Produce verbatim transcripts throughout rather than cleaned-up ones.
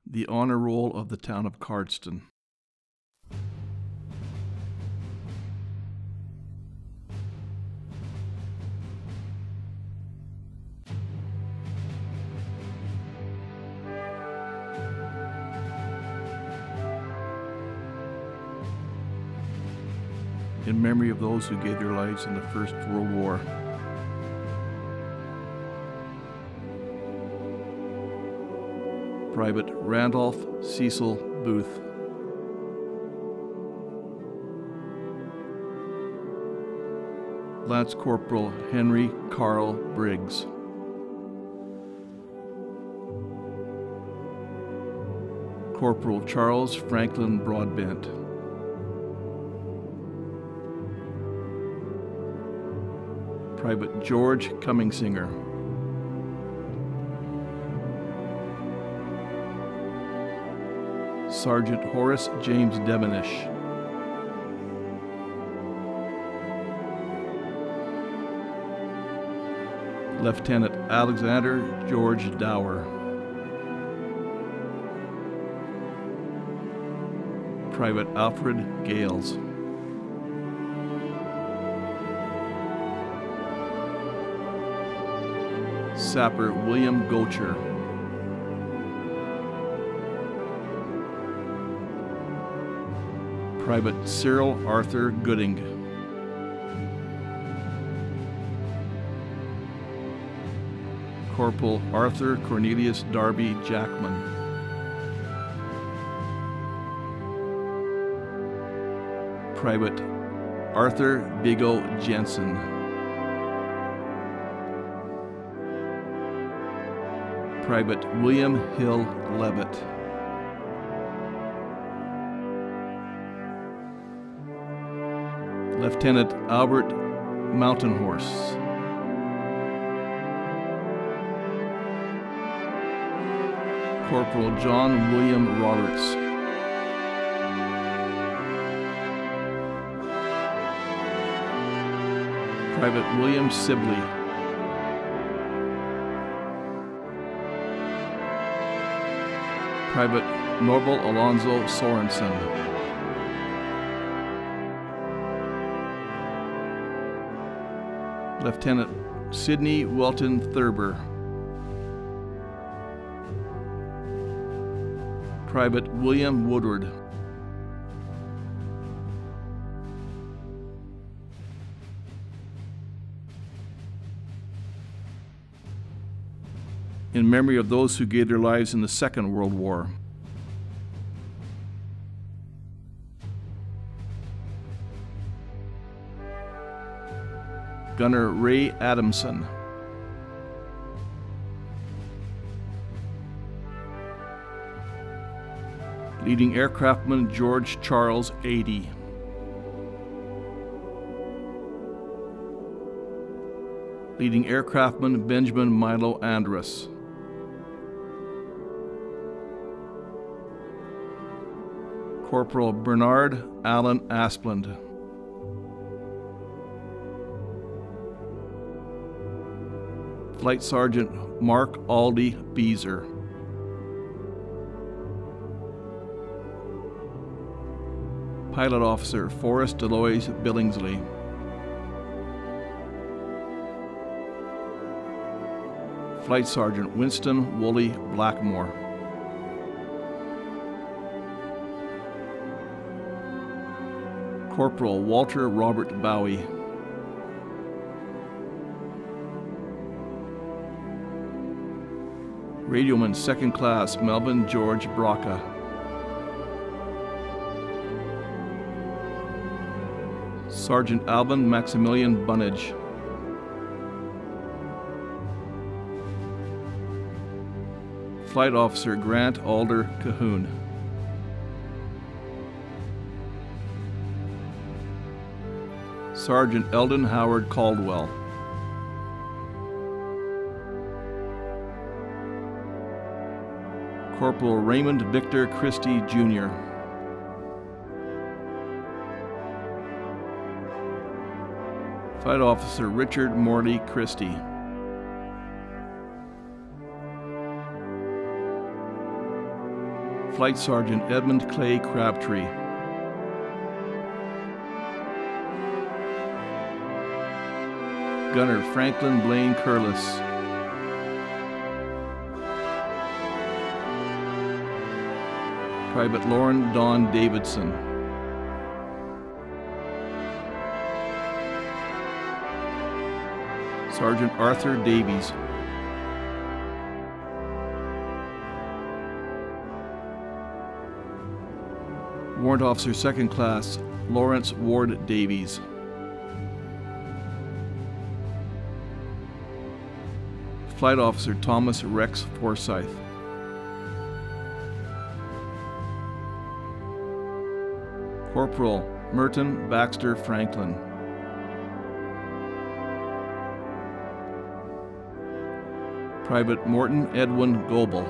The Honor Roll of the Town of Cardston. In memory of those who gave their lives in the First World War. Private Randolph Cecil Booth. Lance Corporal Henry Carl Briggs. Corporal Charles Franklin Broadbent. Private George Cummingsinger. Sergeant Horace James Devenish. Lieutenant Alexander George Dower. Private Alfred Gales. Sapper William Goacher. Private Cyril Arthur Gooding. Corporal Arthur Cornelius Darby Jackman. Private Arthur Vigo Jensen. Private William Hill Leavitt. Lieutenant Albert Mountain Horse. Corporal John William Roberts. Private William Sibley. Private Norval Alonzo Sorensen. Lieutenant Sidney Welton Thurber. Private William Woodward. In memory of those who gave their lives in the Second World War. Gunner Ray Adamson. Leading Aircraftman George Charles Adey. Leading Aircraftman Benjamin Milo Andrus. Corporal Bernard Allen Aspland. Flight Sergeant Mark Aldy Beezer. Pilot Officer Forrest Deloise Billingsley. Flight Sergeant Winston Woolley Blackmore. Corporal Walter Robert Bowie. Radioman Second Class Melvin George Braca. Sergeant Alvin Maximilian Bunnage. Flight Officer Grant Alder Cahoon. Sergeant Eldon Howard Caldwell. Corporal Raymond Victor Christie Junior Flight Officer Richard Morley Christie. Flight Sergeant Edmund Clay Crabtree. Gunner Franklin Blaine Curlis. Private Lauren Don Davidson. Sergeant Arthur Davies. Warrant Officer Second Class Lawrence Ward Davies. Flight Officer Thomas Rex Forsyth. Corporal Merton Baxter Franklin. Private Morton Edwin Goebel.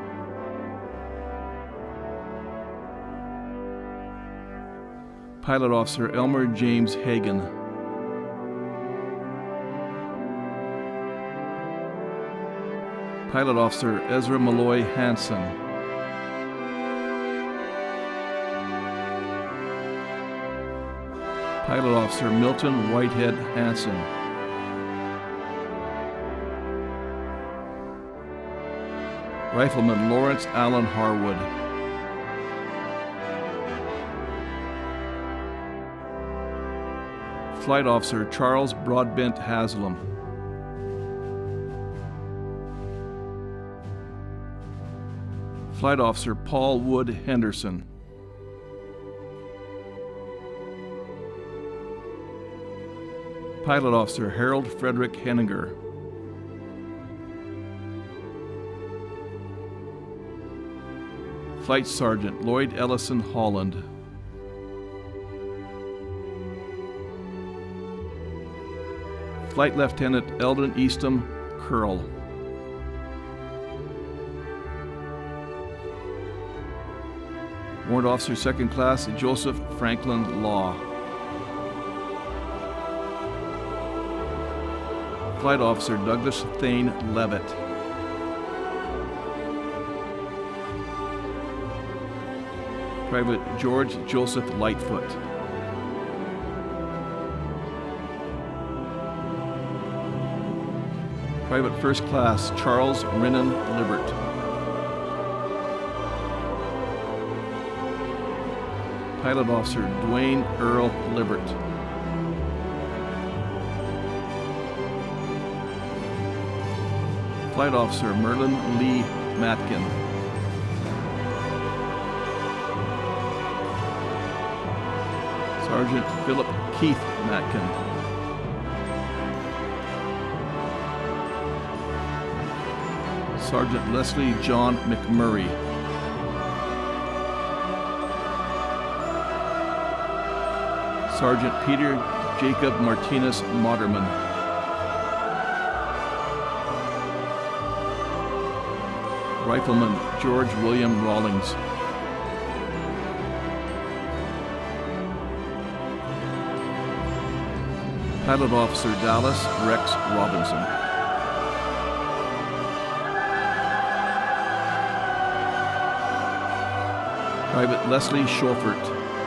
Pilot Officer Elmer James Hagan. Pilot Officer Ezra Malloy Hansen. Pilot Officer Milton Whitehead Hansen. Rifleman Lawrence Allen Harwood. Flight Officer Charles Broadbent Haslam. Flight Officer Paul Wood Henderson. Pilot Officer Harold Frederick Henninger. Flight Sergeant Lloyd Ellison Holland. Flight Lieutenant Eldon Eastham Curl. Warrant Officer Second Class Joseph Franklin Law. Flight Officer Douglas Thane Leavitt. Private George Joseph Lightfoot. Private First Class Charles Rinnan Libert. Pilot Officer Dwayne Earl Libert. Flight Officer Merlin Lee Matkin. Sergeant Philip Keith Matkin. Sergeant Leslie John McMurray. Sergeant Peter Jacob Martinez Moderman. Rifleman George William Rawlings. Pilot Officer Dallas Rex Robinson. Private Leslie Schofert.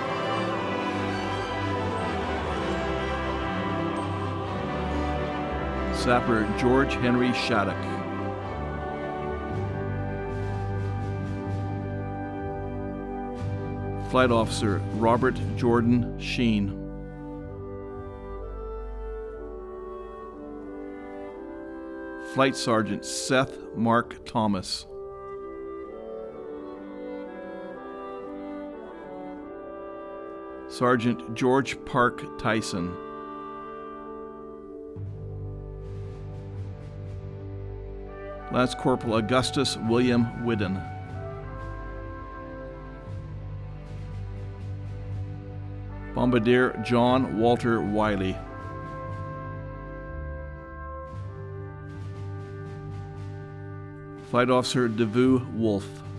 Sapper George Henry Shattuck. Flight Officer Robert Jordan Sheen. Flight Sergeant Seth Mark Thomas. Sergeant George Park Tyson. Lance Corporal Augustus William Whiddon. Bombardier John Walter Wiley. Flight Officer DeVue Wolf.